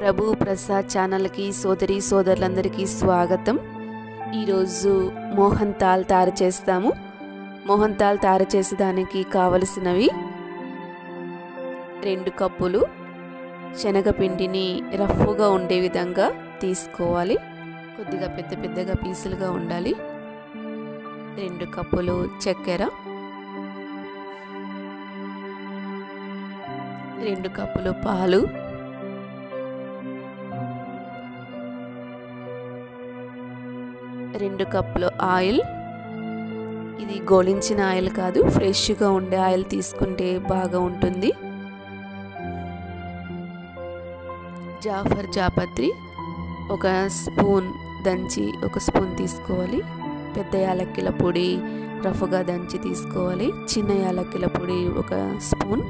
ప్రభు ప్రసాద్ ఛానల్కి సోదరి సోదరులందరికీ స్వాగతం। ఈరోజు మోహన్ తాల్ తయారు చేస్తాము। మోహన్ తాల్ తయారు చేసేదానికి కావలసినవి 2 కప్పులు శనగపిండిని రఫ్గా ఉండే విధంగా తీసుకోవాలి। కొద్దిగా పెద్దగా పీసులుగా ఉండాలి। 2 కప్పులు చక్కెర, 2 కప్పులు పాలు, 2 కప్పులు ఆయిల్। ఇది గోలించిన ఆయిల్ కాదు, ఫ్రెష్గా ఉండే ఆయిల్ తీసుకుంటే బాగా ఉంటుంది। జాఫర్ జాపత్రి 1 స్పూన్ దంచి 1 స్పూన్ తీసుకోవాలి। పెద్ద యాలక్కిల పొడి రఫ్గా దంచి తీసుకోవాలి। చిన్న యాలక్కిల పొడి 1 స్పూన్,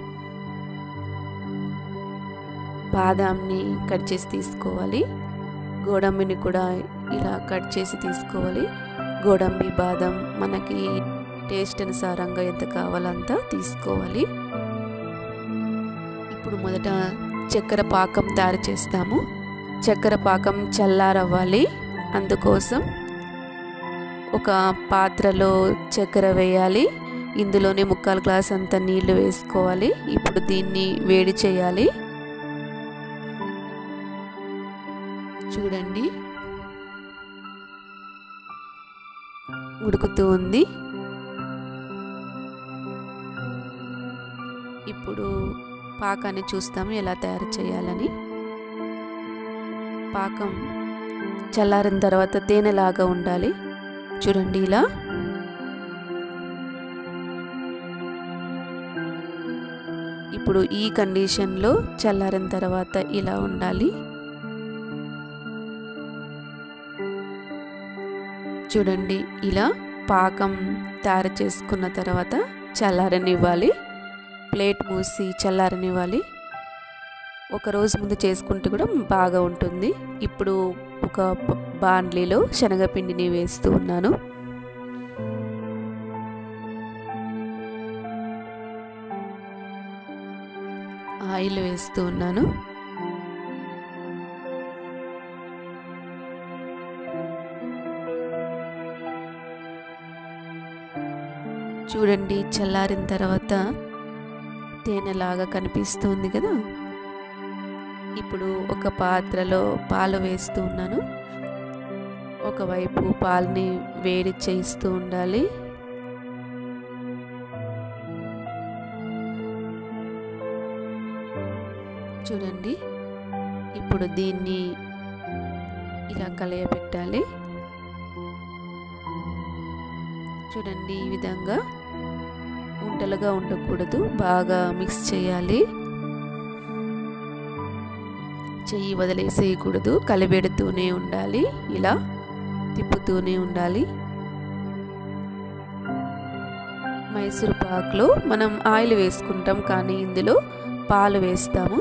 బాదాంని కట్ చేసి తీసుకోవాలి। గోడంబిని కూడా ఇలా కట్ చేసి తీసుకోవాలి। గోడంబి బాదం మనకి టేస్ట్ అనుసారంగా ఎంత కావాలో అంత తీసుకోవాలి। ఇప్పుడు మొదట చక్కెర పాకం తయారు చేస్తాము। చక్కెర పాకం చల్లారవ్వాలి, అందుకోసం ఒక పాత్రలో చక్కెర వేయాలి। ఇందులోనే 3/4 గ్లాస్ అంత నీళ్లు వేసుకోవాలి। ఇప్పుడు దీన్ని వేడి చేయాలి। చూడండి ఉడుకుతూ ఉంది। ఇప్పుడు పాకాన్ని చూస్తాము ఎలా తయారు చేయాలని। పాకం చల్లారిన తర్వాత తేనెలాగా ఉండాలి, చూడండి ఇలా। ఇప్పుడు ఈ కండిషన్లో చల్లారిన తర్వాత ఇలా ఉండాలి। చూడండి ఇలా పాకం తయారు చేసుకున్న తర్వాత చల్లారనివ్వాలి। ప్లేట్ మూసి చల్లారనివ్వాలి। 1 రోజు ముందు చేసుకుంటే కూడా బాగా ఉంటుంది। ఇప్పుడు ఒక బాండ్లీలో శనగపిండిని వేస్తూ ఉన్నాను। ఆయిల్ వేస్తూ ఉన్నాను। చూడండి చల్లారిన తర్వాత తేనెలాగా కనిపిస్తుంది కదా। ఇప్పుడు ఒక పాత్రలో పాలు వేస్తూ ఉన్నాను। ఒకవైపు పాలని వేడి చేస్తూ ఉండాలి। చూడండి ఇప్పుడు దీన్ని ఇలా కలయపెట్టాలి। చూడండి ఈ విధంగా ఉండలుగా ఉండకూడదు, బాగా మిక్స్ చేయాలి। చెయ్యి వదిలేసేయకూడదు, కలిపెడుతూనే ఉండాలి, ఇలా తిప్పుతూనే ఉండాలి। మైసూర్ పాక్లో మనం ఆయిల్ వేసుకుంటాం, కానీ ఇందులో పాలు వేస్తాము।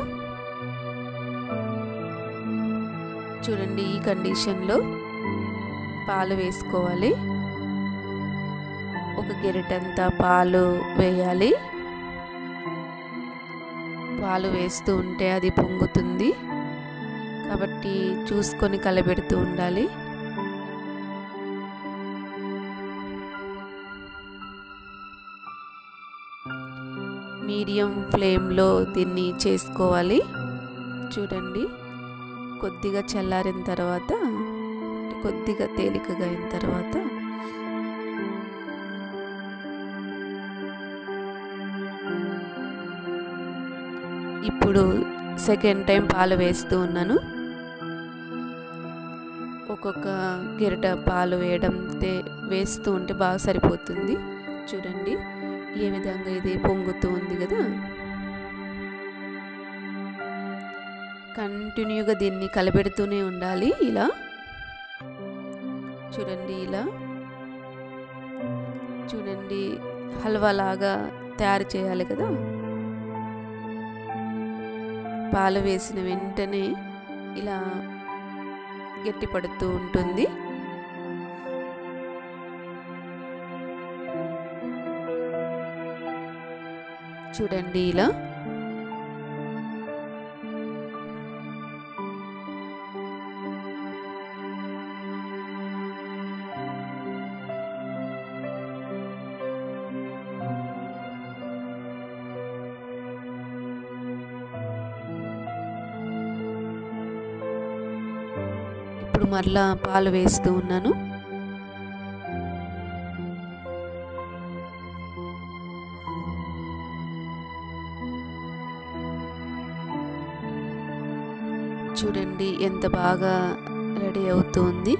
చూడండి ఈ కండిషన్లో పాలు వేసుకోవాలి। 1 గరిటెంత పాలు వేయాలి। పాలు వేస్తూ ఉంటే అది పొంగుతుంది, కాబట్టి చూసుకొని కలబెడుతూ ఉండాలి। మీడియం ఫ్లేమ్లో దీన్ని చేసుకోవాలి। చూడండి కొద్దిగా చల్లారిన తర్వాత, కొద్దిగా తేలికగా అయిన తర్వాత ఇప్పుడు సెకండ్ టైం పాలు వేస్తూ ఉన్నాను। ఒక్కొక్క గరిట పాలు వేస్తూ ఉంటే బాగా సరిపోతుంది। చూడండి ఏ విధంగా ఇది పొంగుతూ ఉంది కదా। కంటిన్యూగా దీన్ని కలబెడుతూనే ఉండాలి ఇలా। చూడండి ఇలా, చూడండి హల్వా లాగా తయారు చేయాలి కదా। పాలు వేసిన వెంటనే ఇలా గట్టిపడుతూ ఉంటుంది। చూడండి ఇలా ఇప్పుడు మరలా పాలు వేస్తూ ఉన్నాను. చూడండి ఎంత బాగా రెడీ అవుతుంది.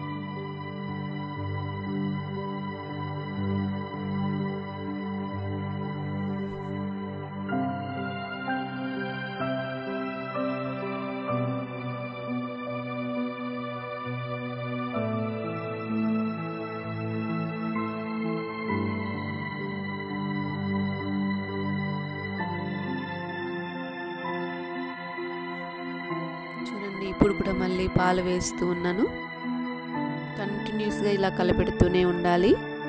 చూడండి ఇప్పుడు కూడా మళ్ళీ పాలు వేస్తూ ఉన్నాను. కంటిన్యూస్గా ఇలా కలపెడుతూనే ఉండాలి.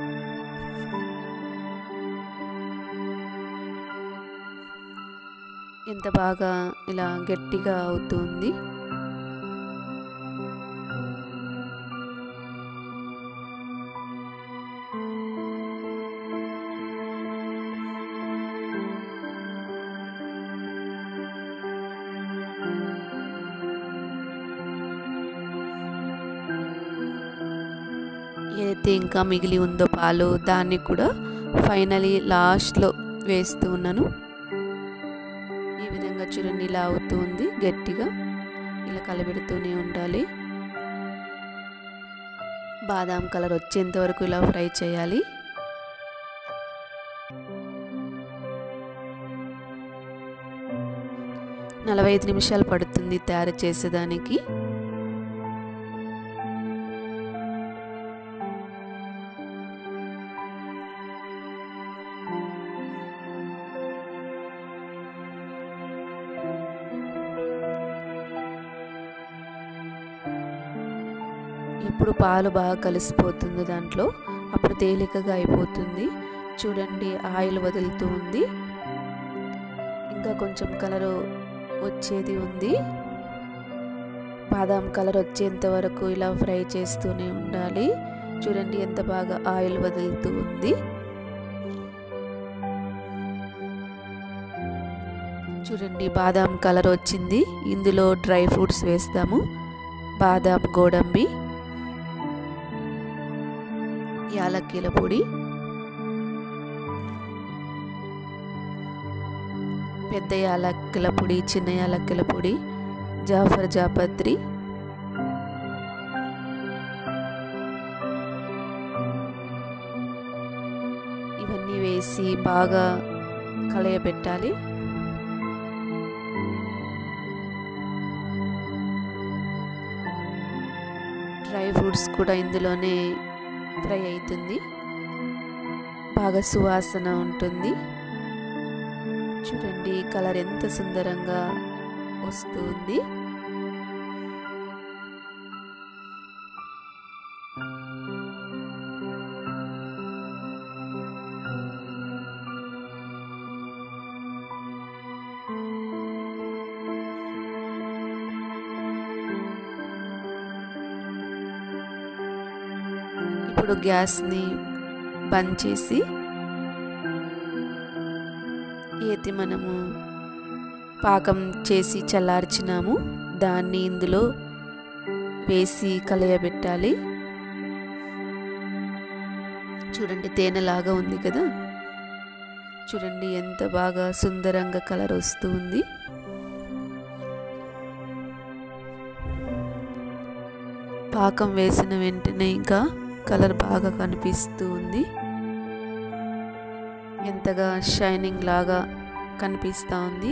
ఎంత బాగా ఇలా గట్టిగా అవుతుంది. ఏదైతే ఇంకా మిగిలి ఉందో పాలు దాన్ని కూడా ఫైనలీ లాస్ట్లో వేస్తూ ఉన్నాను. ఈ విధంగా చూడండి ఇలా అవుతుంది. గట్టిగా ఇలా కలబెడుతూనే ఉండాలి. బాదాం కలర్ వచ్చేంత వరకు ఇలా ఫ్రై చేయాలి. నలభై 5 నిమిషాలు పడుతుంది తయారు చేసేదానికి. ఎప్పుడు పాలు బాగా కలిసిపోతుందో దాంట్లో అప్పుడు తేలికగా అయిపోతుంది. చూడండి ఆయిల్ వదులుతూ ఉంది. ఇంకా కొంచెం కలర్ వచ్చేది ఉంది. బాదాం కలర్ వచ్చేంత వరకు ఇలా ఫ్రై చేస్తూనే ఉండాలి. చూడండి ఎంత బాగా ఆయిల్ వదులుతూ ఉంది. చూడండి బాదాం కలర్ వచ్చింది. ఇందులో డ్రై ఫ్రూట్స్ వేస్తాము. బాదాం, గోడంబి, యాలక్కీల పొడి, పెద్ద యాలక్కీల పొడి, చిన్న యాలక్కీల పొడి, జాఫర్ జాపత్రి, ఇవన్నీ వేసి బాగా కలయబెట్టాలి. డ్రై ఫ్రూట్స్ కూడా ఇందులోనే ఫ్రై అవుతుంది. బాగా సువాసన ఉంటుంది. చూడండి కలర్ ఎంత సుందరంగా వస్తుంది. ఇప్పుడు గ్యాస్ని బంద్ చేసి ఏది మనము పాకం చేసి చల్లార్చినాము దాన్ని ఇందులో వేసి కలయబెట్టాలి. చూడండి తేనెలాగా ఉంది కదా. చూడండి ఎంత బాగా సుందరంగా కలర్ వస్తుంది. పాకం వేసిన వెంటనే ఇంకా కలర్ బాగా కనిపిస్తూ ఉంది. ఎంతగా షైనింగ్ లాగా కనిపిస్తూ ఉంది.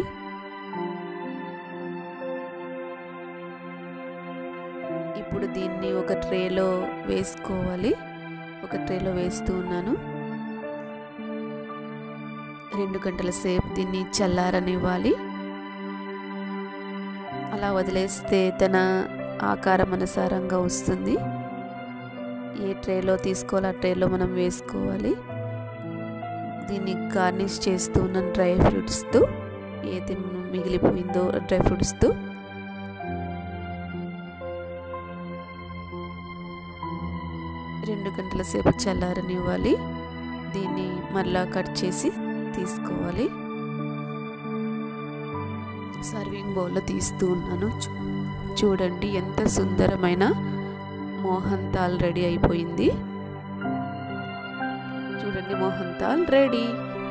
ఇప్పుడు దీన్ని ఒక ట్రేలో వేసుకోవాలి. ఒక ట్రేలో వేస్తూ ఉన్నాను. 2 గంటల సేపు దీన్ని చల్లారనివ్వాలి. అలా వదిలేస్తే తన ఆకారం అనుసారంగా వస్తుంది. ఏ ట్రేలో తీసుకోవాలి ఆ ట్రేలో మనం వేసుకోవాలి. దీన్ని గార్నిష్ చేస్తూ ఉన్నాను డ్రై ఫ్రూట్స్తో. ఏది మిగిలిపోయిందో డ్రై ఫ్రూట్స్తో. రెండు గంటల సేపు చల్లారనివ్వాలి. దీన్ని మళ్ళా కట్ చేసి తీసుకోవాలి. సర్వింగ్ బౌల్లో తీస్తూ ఉన్నాను. చూడండి ఎంత సుందరమైన మోహన్ తాల్ రెడీ అయిపోయింది. చూడండి, మోహన్ తాల్ రెడీ.